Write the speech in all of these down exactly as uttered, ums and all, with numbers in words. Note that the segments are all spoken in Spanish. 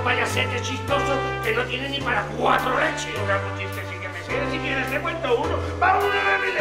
payasete chistoso que no tiene ni para cuatro leches. Un chiste sí que me sé, si quieres te cuento uno. ¡Vamos a ver!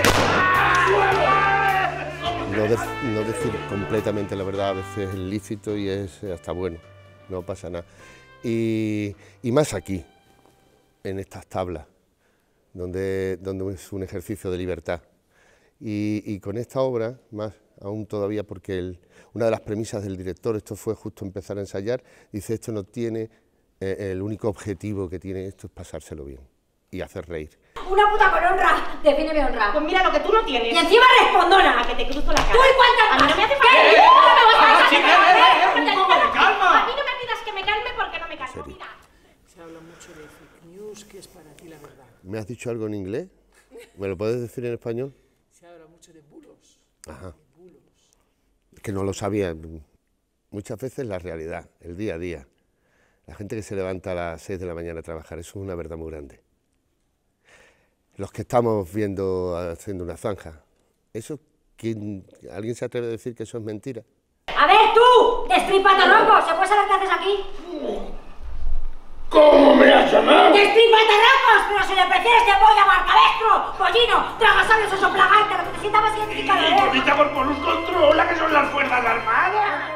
No, de, no decir completamente la verdad a veces es lícito y es hasta bueno, no pasa nada. Y, y más aquí, en estas tablas, donde, donde es un ejercicio de libertad. Y, y con esta obra, más aún todavía, porque el, una de las premisas del director, esto fue justo empezar a ensayar, dice, esto no tiene, eh, el único objetivo que tiene esto es pasárselo bien y hacer reír. Una puta con honra, defíneme honra. Pues mira lo que tú no tienes. Y encima respondona. A que te cruzo la cara. ¿Tú y cuántas más? A mí no me hace falta. ¿Qué? ¡Ah, sí, eh, eh, un poco de calma! A mí no me pidas que me calme porque no me calmo. Mira. Se habla mucho de fake news. ¿Qué es para ti la verdad? ¿Me has dicho algo en inglés? ¿Me lo puedes decir en español? Se habla mucho de bulos. Ajá. Es que no lo sabía. Muchas veces la realidad, el día a día. La gente que se levanta a las seis de la mañana a trabajar, eso es una verdad muy grande. Los que estamos viendo haciendo una zanja, eso, ¿quién, ¿alguien se atreve a decir que eso es mentira? A ver, tú, destripatarrocos, ¿se puede saber qué haces aquí? ¿Cómo me has llamado? ¡Destripatarrocos! Pero si le prefieres te voy a llamar cabestro, pollino, tragasabios o soplagante, lo que te sienta más identificado, Y ¿eh? por por Polus controla, que son las fuerzas armadas.